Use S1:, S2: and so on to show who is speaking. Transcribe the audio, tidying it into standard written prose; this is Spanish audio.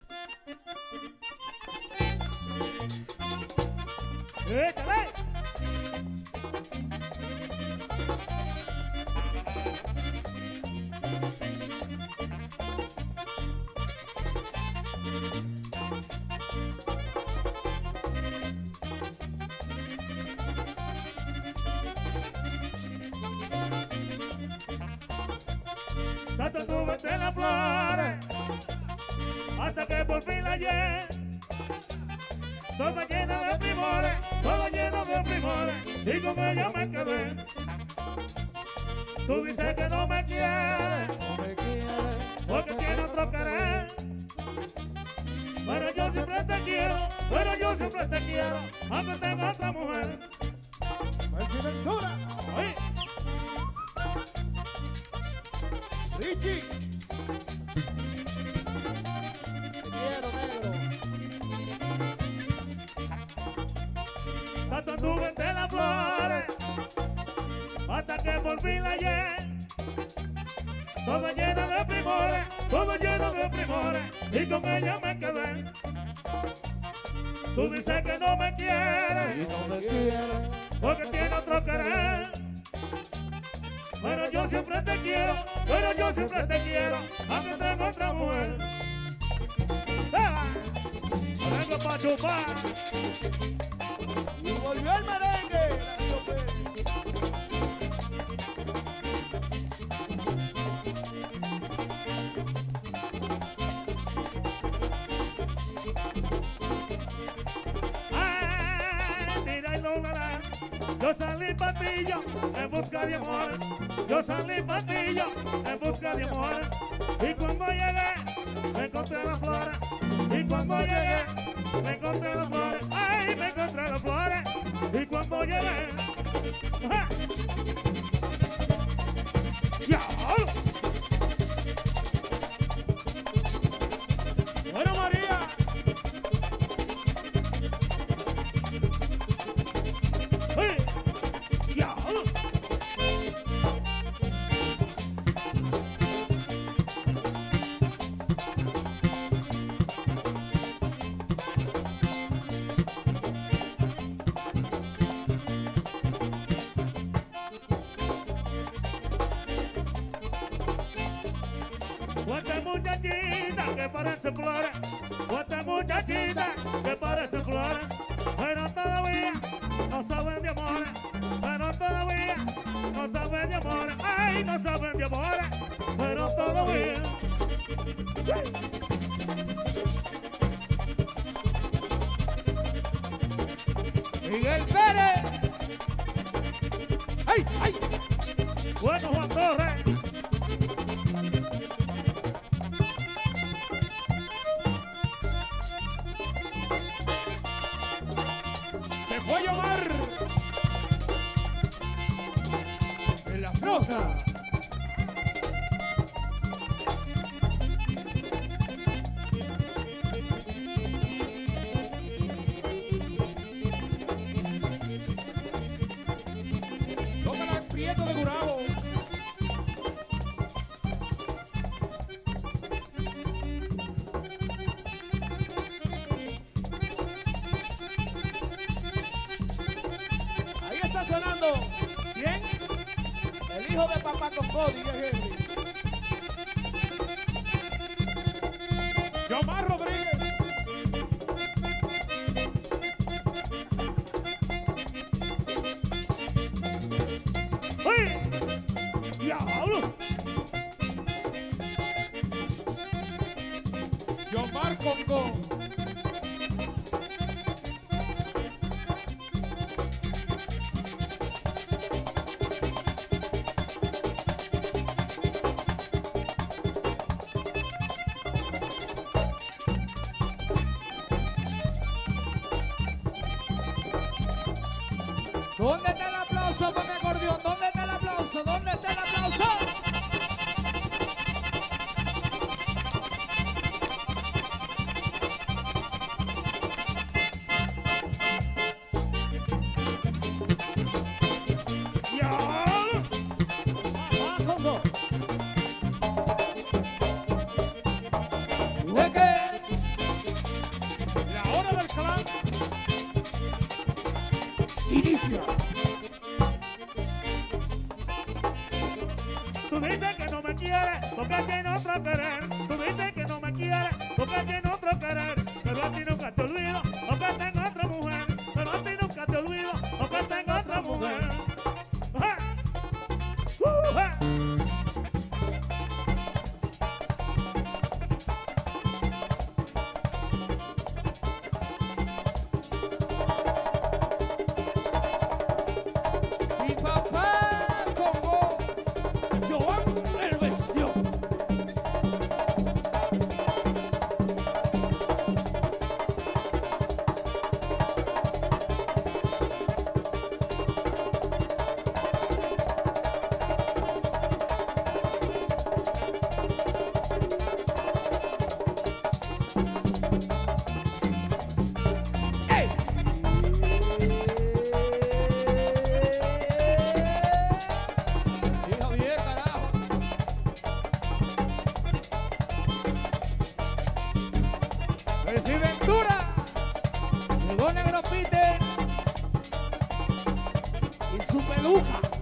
S1: ¡Échale! Tanto estuve entre las flores hasta que por fin la hallé. Toda llena de primores, toda llena de primores, y con ella me quedé. Tú dices que no me quieres, porque tiene otro querer. Pero yo siempre te quiero, pero yo siempre te quiero, aunque tenga otra mujer.
S2: Ventura.
S1: Ay.
S2: Richie. Te quiero, negro.
S1: Tanto anduve entre las flores hasta que por fin la hallé. Toda llena de primores, toda llena de primores, y con ella me quedé. Tú dices que no me quieres,
S2: No me quiere.
S1: porque tiene otro querer. Pero yo siempre te quiero, pero yo siempre te quiero, aunque tengo otra mujer. ¡Ah! Vengo pa' chupar.
S2: Y volvió el merengue. Darío Pérez.
S1: Ay, mira y no verás. Yo salí patillo en busca de amor. Yo salí patillo en busca de amor. Y cuando llegué, me encontré las flores. Y cuando llegué, me encontré las flores. Ay, me encontré las flores. Y cuando llegué, ¡ja! ¡Ya! Bueno, María. ¡Hey! ¡Ya! Cuántas muchachitas que parecen flores, cuántas muchachitas que parecen flores, pero todavía no saben de amores, pero todavía no saben de amores, ay, no saben de amores, pero todavía.
S2: Miguel Pérez. ¡Ay, ay!
S1: Bueno, Juan Torres. Se fue a llamar en la roja. Tócala en Prieto de Gurabo.
S2: Ahí está sonando.
S1: ¿Quién?
S2: El hijo de papá con Cody, Henry.
S1: Yomar Rodríguez. ¡Uy! ¡Diablo! Yomar Congo.
S3: ¿Dónde está el aplauso para mi acordeón? ¿Dónde está el aplauso? ¿Dónde está el aplauso?
S1: ¡Diablo!
S2: Ah, Congo.
S3: ¿De qué? Alfie Ventura. Llegó Negro Peter y su peluca.